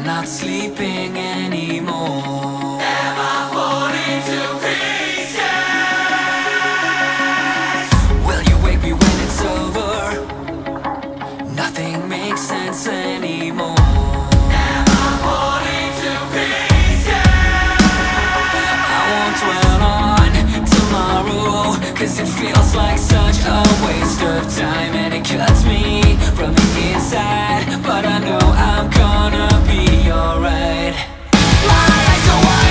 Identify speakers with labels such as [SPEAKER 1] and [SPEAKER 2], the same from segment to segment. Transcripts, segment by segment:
[SPEAKER 1] not sleeping anymore. Am I falling to pieces? Will you wake me when it's over? Nothing makes sense anymore. Am I falling to pieces? I won't dwell on tomorrow, 'cause it feels like such a waste of time, and it cuts me from the inside. But I know I'm gonna be alright. I don't want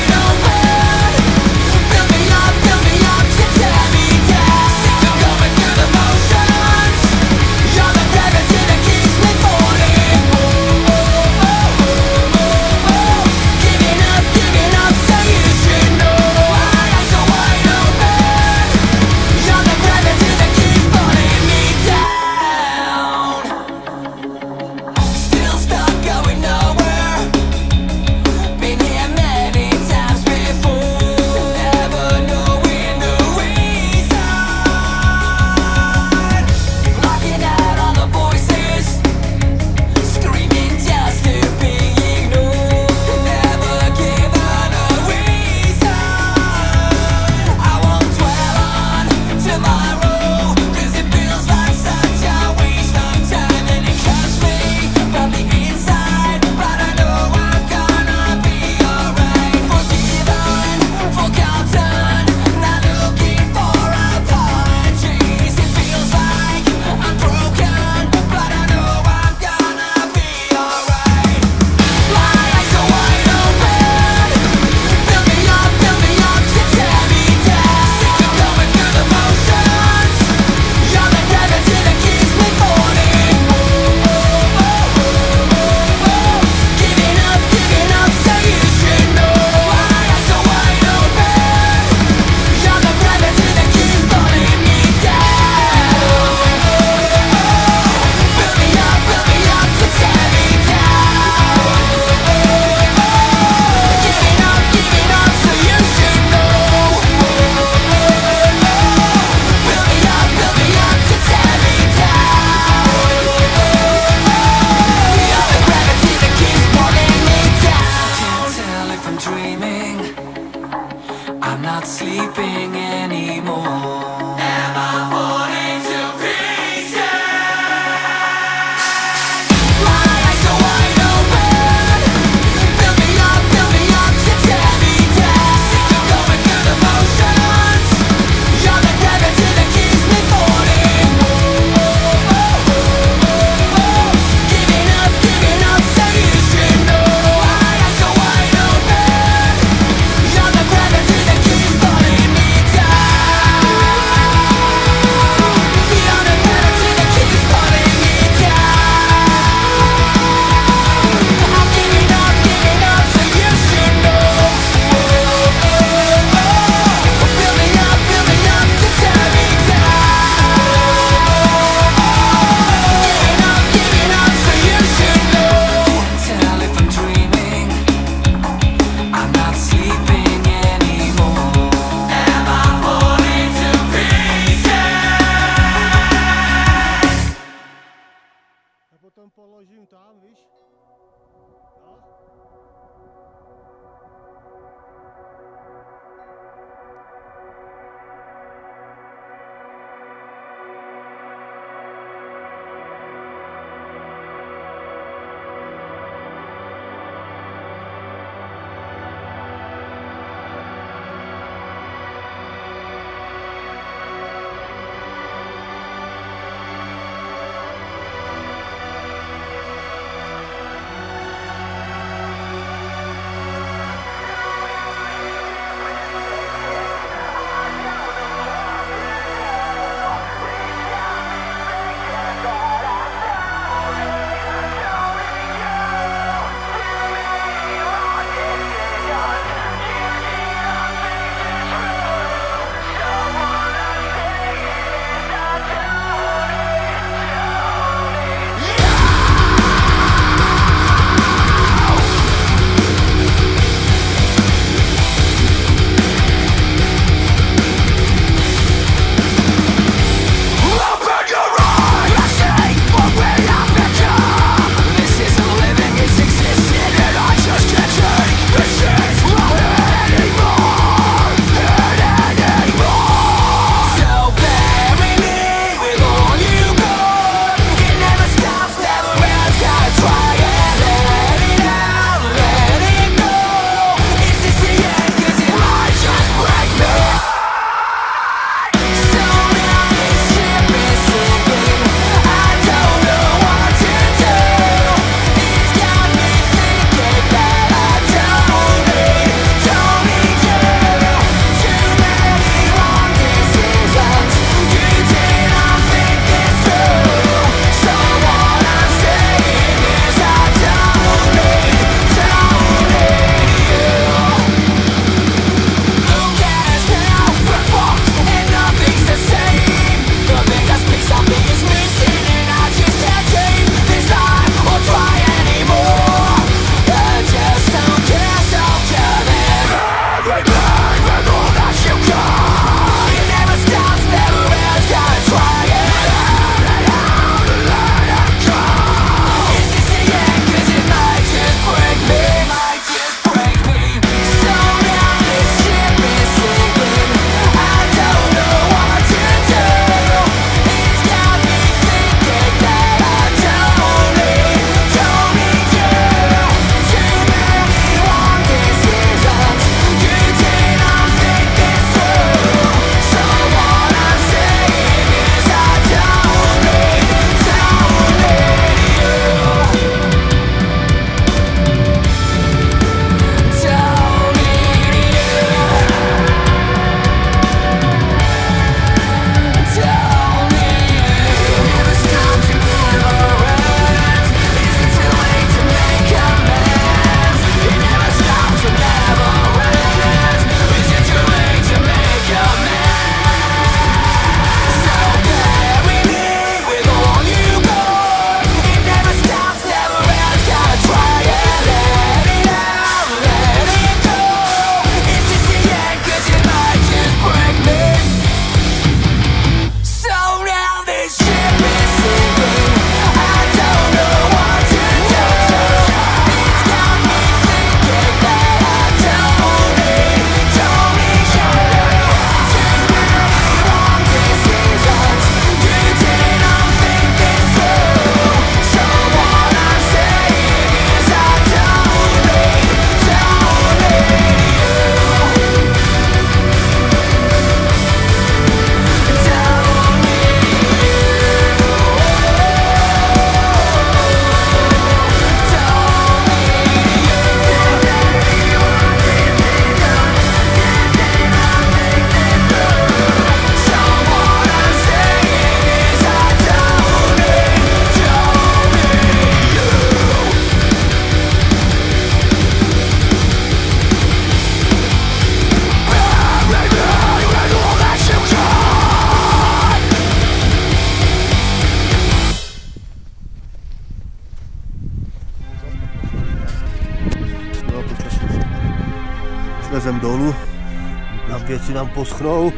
[SPEAKER 2] odvezem dolů. Na věci nám poschnou.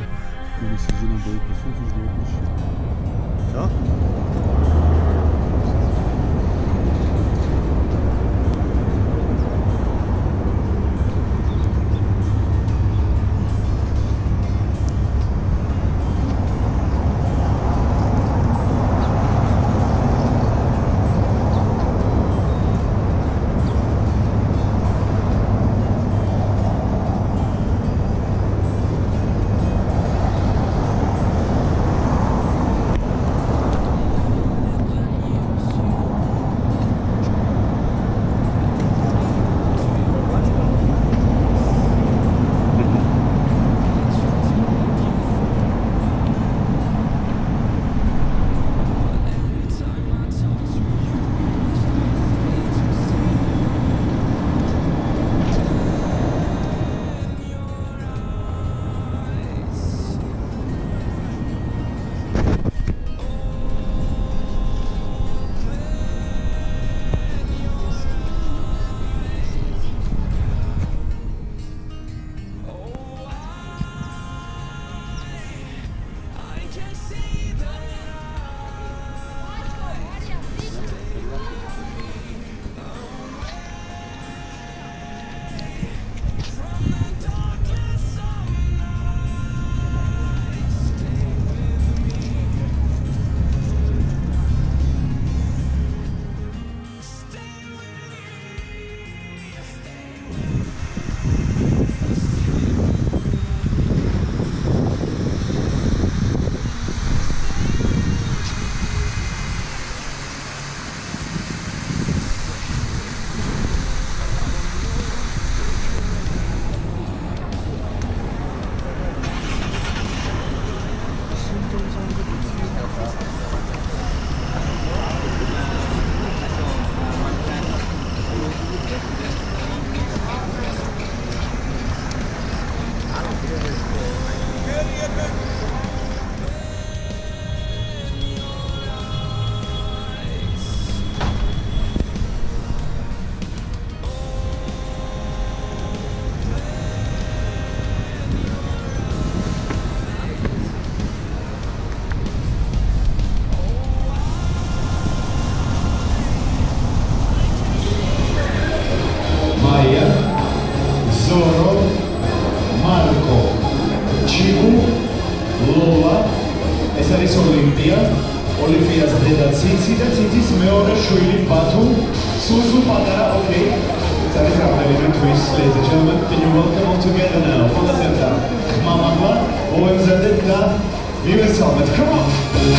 [SPEAKER 2] Co?
[SPEAKER 3] Olivia's deda Tsitsi და ციცის მეორე შვილი ბათუ სუზუ პატარა okay it's a really twist ladies and gentlemen can you welcome all together now for the center ხმამაღლა მოემზადეთ და მივესალმეთ come on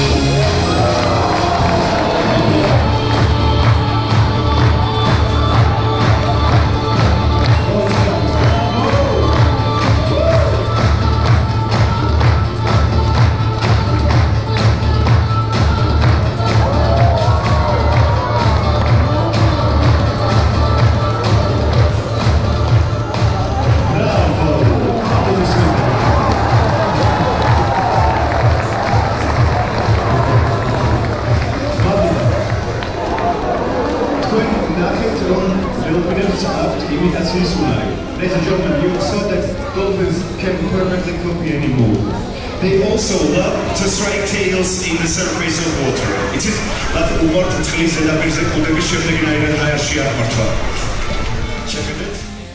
[SPEAKER 3] Ladies and gentlemen, you saw that dolphins can perfectly copy any move. They also love to strike tails in the surface of water. It is like a water tree that is a good mission to get a higher share of water. Check it out.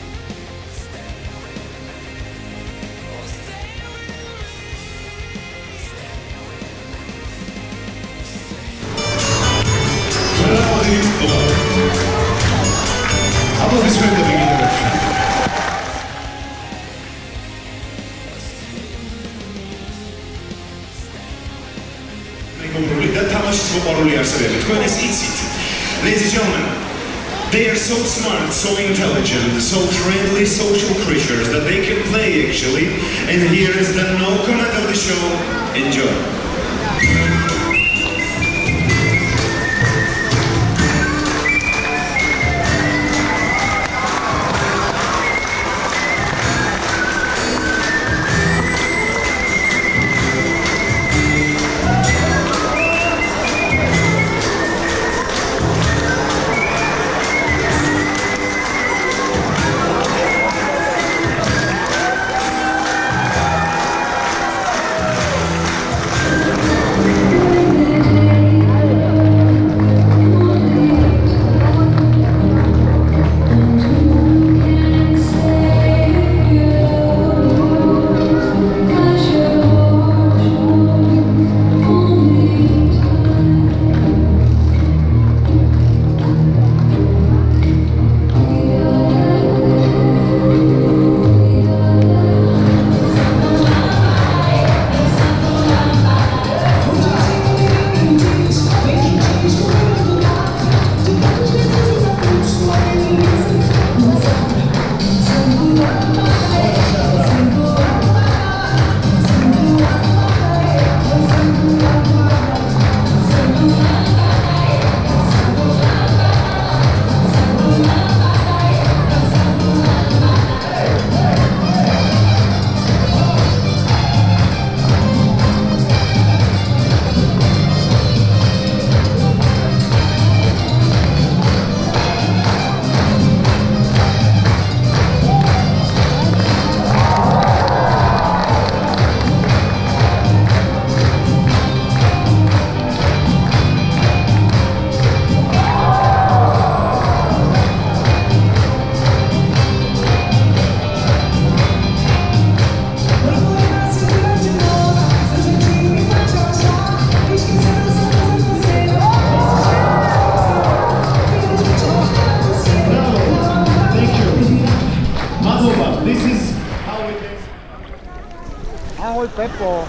[SPEAKER 3] How about this with the beginner? Ladies and gentlemen, they are so smart, so intelligent, so friendly social creatures that they can play actually. And here is the no comment of the show. Enjoy.
[SPEAKER 4] Ahoj Pepo.